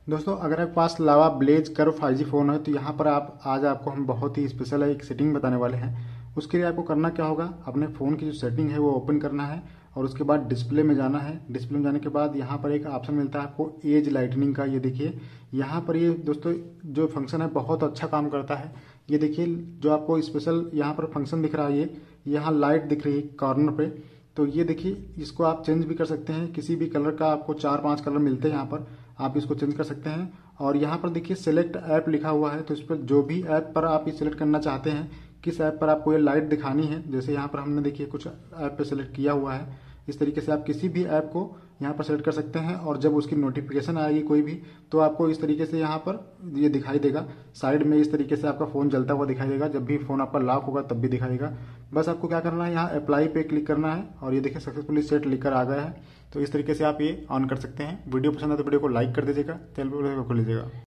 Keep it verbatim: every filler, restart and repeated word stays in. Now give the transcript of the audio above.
दोस्तों अगर आपके पास Lava Blaze Curve five G phone है तो यहाँ पर आप आज आपको हम बहुत ही स्पेशल एक सेटिंग बताने वाले हैं। उसके लिए आपको करना क्या होगा, अपने फ़ोन की जो सेटिंग है वो ओपन करना है और उसके बाद डिस्प्ले में जाना है। डिस्प्ले में जाने के बाद यहाँ पर एक ऑप्शन मिलता है आपको एज लाइटनिंग का। ये देखिए यहाँ पर ये दोस्तों जो फंक्शन है बहुत अच्छा काम करता है। ये देखिए जो आपको स्पेशल यहाँ पर फंक्शन दिख रहा है, ये यहाँ लाइट दिख रही है कॉर्नर पे। तो ये देखिए इसको आप चेंज भी कर सकते हैं, किसी भी कलर का आपको चार पांच कलर मिलते हैं यहाँ पर, आप इसको चेंज कर सकते हैं। और यहाँ पर देखिए सेलेक्ट ऐप लिखा हुआ है, तो इस पर जो भी ऐप पर आप ये सिलेक्ट करना चाहते हैं, किस ऐप पर आपको ये लाइट दिखानी है, जैसे यहाँ पर हमने देखिए कुछ ऐप पे सेलेक्ट किया हुआ है, इस तरीके से आप किसी भी ऐप को यहाँ पर सेलेक्ट कर सकते हैं। और जब उसकी नोटिफिकेशन आएगी कोई भी, तो आपको इस तरीके से यहाँ पर ये दिखाई देगा, साइड में इस तरीके से आपका फ़ोन जलता हुआ दिखाई देगा। जब भी फ़ोन आपका लॉक होगा तब भी दिखाई देगा। बस आपको क्या करना है, यहाँ अप्लाई पे क्लिक करना है और ये देखिए सक्सेसफुली सेट लिखकर आ गया है। तो इस तरीके से आप ये ऑन कर सकते हैं। वीडियो पसंद है तो वीडियो को लाइक कर दीजिएगा, चैनल को खोल लीजिएगा।